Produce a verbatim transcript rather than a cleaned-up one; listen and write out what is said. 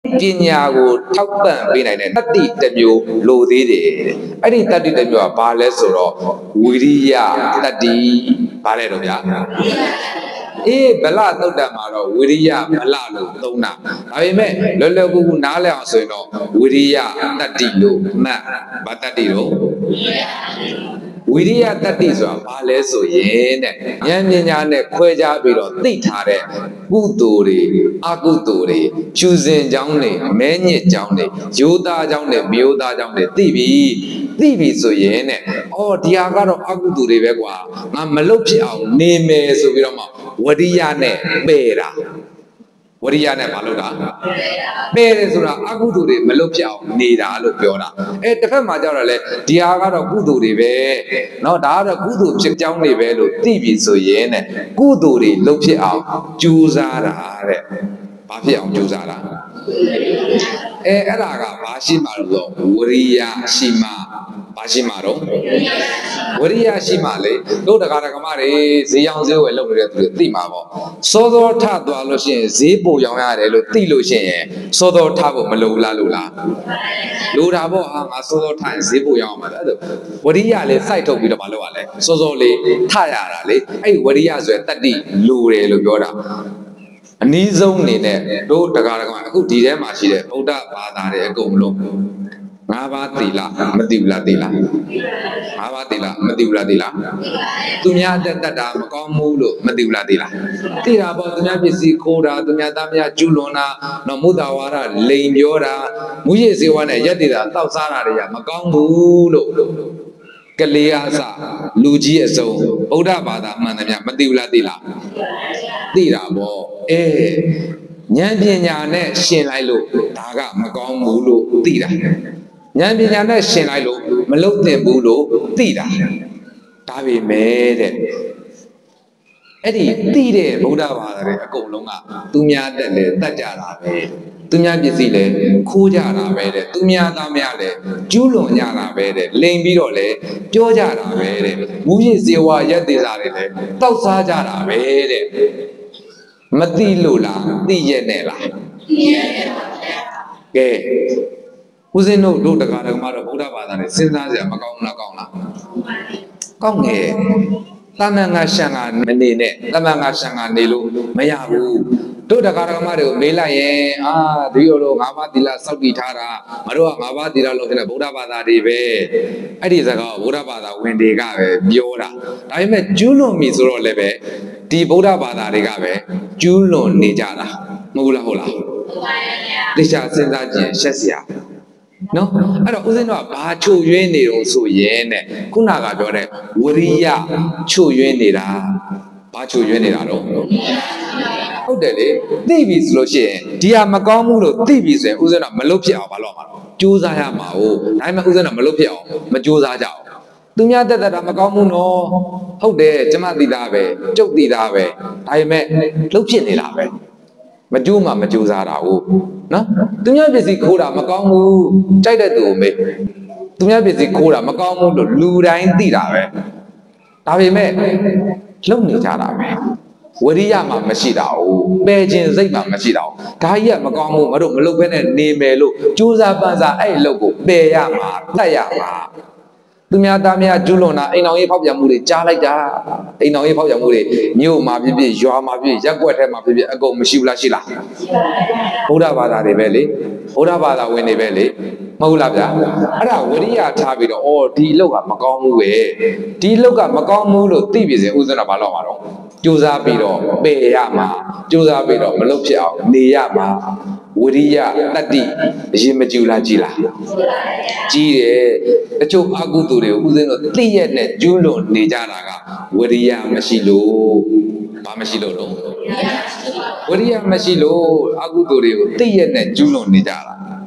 ပညာကိုထောက်ပံ့ပေးနိုင်တဲ့တတ္တိတစ်မျိုးလိုသေးတယ်အဲ့ဒီတတ္တိတစ်မျိုးကဘာလဲဆိုတော့ဝိရိယတတ္တိဘာလဲတော့ဗျာအေးဗလသုတ်တံမှာတော့ဝိရိယဗလလို့သုံးတာဒါပေမဲ့လွယ်လွယ်ကူကူနားလည်အောင်ဆိုရင်တော့ဝိရိယတတ္တိလို့မှတ်ဘာတတ္တိတော့ဝိရိယတတ္တိဆိုတာဘာလဲဆိုရင်တဲ့ဉာဏ်ပညာနဲ့ခွဲခြားပြီးတော့သိထားတဲ့ကုသိုလ်တွေအကုသိုလ်တွေဖြူစင်ကြောင်းတွေမဲညစ်ကြောင်းတွေရိုးသားကြောင်းတွေမျိုးသားကြောင်းတွေသိပြီသိပြီဆိုရင်တဲ့အော်ဒီဟာကတော့အကုသိုလ်တွေပဲကွာငါမလုပ်ဖြစ်အောင်နေမယ်ဆိုပြီးတော့မှဝရိယနဲ့ပယ်တာဝရိယနဲ့မလုပ်တာပယ်တယ်ဆိုတာအကုသိုလ်တွေမလုပ်ဖြစ်အောင်နေတာလို့ပြောတာအဲတစ်ဖက်မှာကြတော့လေဒီဟာကတော့ကုသိုလ်တွေပဲเนาะဒါကတော့ကုသိုလ်ဖြစ်ကြောင်းတွေပဲလို့သိပြီဆိုရင်တဲ့ကုသိုလ်တွေလုပ်ဖြစ်အောင်ကြိုးစားတာတဲ့ဘာဖြစ်အောင်ကြိုးစားတာအဲအဲ့ဒါကဘာရှိမှလို့ဝရိယရှိမှဘာရှိမှတော့ဝရိယရှိမှလေတို့တရားဓမ္မတွေဈေးရောင်းဈေးဝယ်လုပ်နေတဲ့သူတွေသိမှာပေါ့စောစောထသွားလို့ရှိရင်ဈေးပိုရောင်းရတယ်လို့သိလို့ရှိရင်စောစောထဖို့မလိုလားလို့လားလိုတာပေါ့ဟာငါစောစောထရင်ဈေးပိုရောင်းမှာအဲ့ဒါဝရိယလေးစိုက်ထုတ်ပြီးတော့မလုပ်ရလဲစောစောလေးထရတာလေအဲ့ဝရိယဆိုရတတ္တိလိုတယ်လို့ပြောတာအနည်းဆုံးအနေနဲ့တို့တရားဓမ္မအခုဒီထဲမှာရှိတဲ့ဗုဒ္ဓဘာသာတွေအကုန်လုံးငါးပါးသီလမသိဘူးလားသီလငါးပါးသီလမသိဘူးလားသီလသူများတက်တတ်တာမကောင်းဘူးလို့မသိဘူးလားသီလသိတာပေါ့သူများပစ္စည်းခိုးတာသူများသားများကျူးလွန်တာတော့မုဒ္ဒဝါဒလိန်ပြောတာမူရည်စေဝါနဲ့ရက်တည်တာတောက်စားတာတွေကမကောင်းဘူးလို့ကလေးအားစလူကြီးအစုံဗုဒ္ဓဘာသာမှန်တယ်များမသိဘူးလားသီလသိတာပေါ့အဲဉာဏ်ပညာနဲ့ရှင်လိုက်လို့ဒါကမကောင်းဘူးလို့သိတာဉာဏ်ပညာနဲ့ရှင်လိုက်လို့မလုံသင့်ဘူးလို့သိတာဒါပေမဲ့တဲ့အဲ့ဒီသိတဲ့ဗုဒ္ဓဘာသာတွေအကုန်လုံးကသူများတက်လေတတ်ကြတာပဲသူများပစ္စည်းလေခိုးကြတာပဲတဲ့သူများသားများလေကျူးလွန်ကြတာပဲတဲ့လိန်ပြီးတော့လေပြောကြတာပဲတဲ့မူရည်စေဝါရက်သေးစားတွေလေတောက်စားကြတာပဲတဲ့မသိလို့လားသိရဲ့နဲ့လားသိရဲ့နဲ့ပါဗျာကဲဦးဇင်းတို့တို့တရားဓမ္မတော့ဗုဒ္ဓဘာသာနဲ့စဉ်းစားစရာမကောင်းလားကောင်းလားကောင်းတယ်တမန်ငါရှံငါမနေနဲ့တမန်ငါရှံငါနေလို့မရဘူးတို့တရားဓမ္မတွေကိုမေးလိုက်ရင်အာဒီလိုလိုငါးပါးသီလစောင့်တည်ထားတာမတို့ကငါးပါးသီလလို့ဖြစ်တဲ့ဗုဒ္ဓဘာသာတွေပဲအဲ့ဒီစကားကိုဗုဒ္ဓဘာသာဝင်တွေကပဲပြောတာဒါပေမဲ့ကျူးလွန်ပြီဆိုတော့လည်းပဲဒီဗုဒ္ဓဘာသာတွေကပဲကျူးလွန်နေကြတာမဟုတ်လားဟုတ်လားသိချာစဉ်းစားကြည့်ရှက်စရာနော်အဲ့တော့ဦးဇင်းတို့ကဘာချို့ယွင်းနေတော့ဆိုရင်တဲ့ခုနကပြောတဲ့ဝရိယချို့ယွင်းနေတာဘာချို့ယွင်းနေတာတော့ဟုတ်တယ်လေသိပြီဆိုလို့ရှိရင်ဒီဟာမကောင်းဘူးလို့သိပြီဆိုရင်ဦးဇင်းတို့မလုပ်ဖြစ်အောင်မလုပ်မှာတော့ကြိုးစားရမှာ哦ဒါပေမဲ့ဦးဇင်းတို့မလုပ်ဖြစ်အောင်မကြိုးစားကြအောင်သူများတက်တက်တာမကောင်းဘူးနော်ဟုတ်တယ်ကျမသိတာပဲကျုပ်သိတာပဲဒါပေမဲ့လုပ်ဖြစ်နေတာပဲမကြိုးမှမကြိုးစားတာဟုတ်နော်သူများပစ္စည်းခိုးတာမကောင်းဘူးကြိုက်တဲ့သူကိုမေးသူများပစ္စည်းခိုးတာမကောင်းဘူးလို့လူတိုင်းသိတာပဲဒါပေမဲ့လုံနေကြတာပဲဝရိယမှမရှိတာဟုတ်ပယ်ခြင်းစိတ်မှမရှိတာဟုတ်ဒါကြီးကမကောင်းဘူးမတို့မလုပ်ဘဲနဲ့နေမယ်လို့ကြိုးစားပန်းစားအဲ့အလုပ်ကိုပယ်ရမှာတတ်ရမှာသူများသားများကျူးလွန်တာအိမ်တော်ရေးဖောက်ပြန်မှုတွေကြားလိုက်တာအိမ်တော်ရေးဖောက်ပြန်မှုတွေမြို့မှာဖြစ်ဖြစ်ရွာမှာဖြစ်ရက်ွက်ထဲမှာဖြစ်ဖြစ်အကုန်မရှိဘူးလားရှိလားဗုဒ္ဓဘာသာတွေပဲလေဗုဒ္ဓဘာသာဝင်တွေပဲလေမဟုတ်လားဗျာအဲ့ဒါဝရိယထားပြီးတော့အော်ဒီလောက်ကမကောင်းဘူးပဲဒီလောက်ကမကောင်းဘူးလို့သိပြီစဉ်ဥစ္စာတော့ဘာလို့မှာတော့ကြိုးစားပြီးတော့ပယ်ရမှာကြိုးစားပြီးတော့မလုပ်ဖြစ်အောင်နေရမှာဝရိယတတ္တိအရင်မကြည့်လားကြည်လားကြည်တယ်အချို့အကုသိုလ်တွေကိုဥစဉ်တော့သိရတဲ့ကျူးလွန်နေကြတာကဝရိယမရှိလို့ဘာမရှိလို့တော့ဝရိယမရှိလို့အကုသိုလ်တွေကိုသိရတဲ့ကျူးလွန်နေကြတာ